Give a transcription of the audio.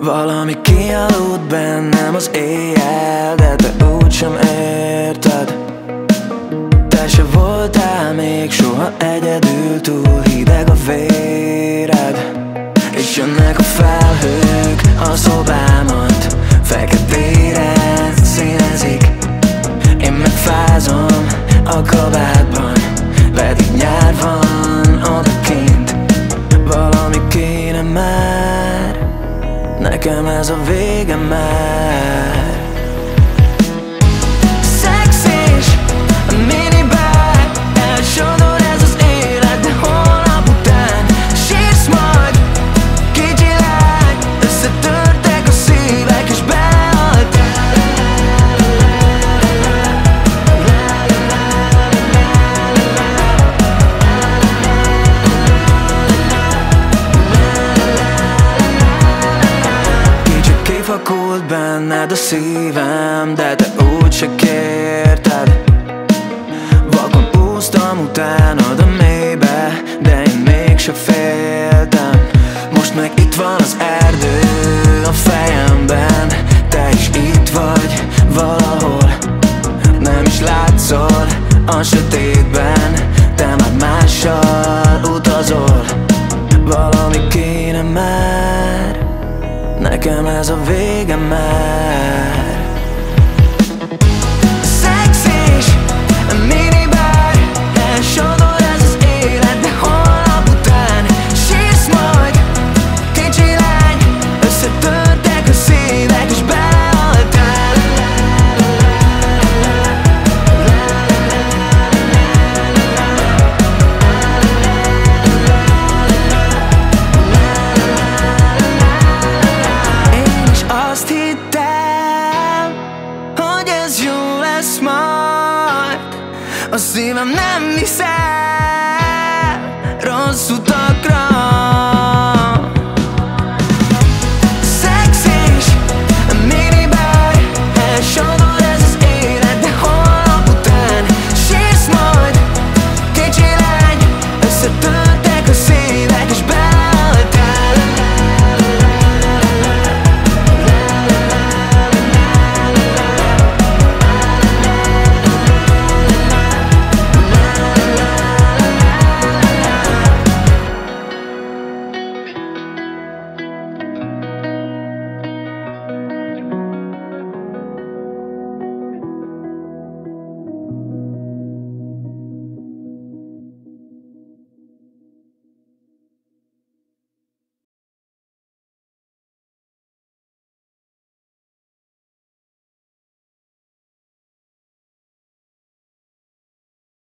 Valami kialudt bennem az éjjel, de te úgysem érted. Te se voltál még soha egyedül, túl hideg a véred. És jönnek a felhők, a szobámat feketére színezik. Én megfázom a kabátban, pedig nyár van odakint. Valami kéne már, nekem ez a vége már. Szex és a minibár, elsodor ez az élet, de holnap után sírsz majd, kicsi lány, összetörtek a szívek és behaltál. Kicsit kifakult benned a szívem, de te úgy se kérted. Vakon úsztam utánad a mélybe, de én mégse féltem. Most meg itt van az erdő a fejemben, te is itt vagy valahol. Nem is látszol a sötétben, te már mással utazol. Valami kéne már, nekem ez a vége már. Szex és a minibár, elsodor ez az élet, de holnap után sírsz majd, kicsi lány, összetörtek a szívek és behaltál. Én is azt hittem, hogy ez jó lesz majd. A szívem nem hiszem, rossz utakra